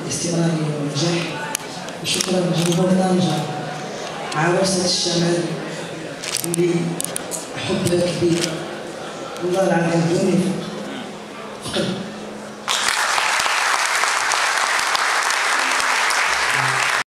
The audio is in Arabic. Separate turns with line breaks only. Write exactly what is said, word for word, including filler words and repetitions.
الاستمرارية والنجاح. وشكرا لجمهور طنجة عروسة الشمال اللي حبها كبير والله العظيم بدون فقد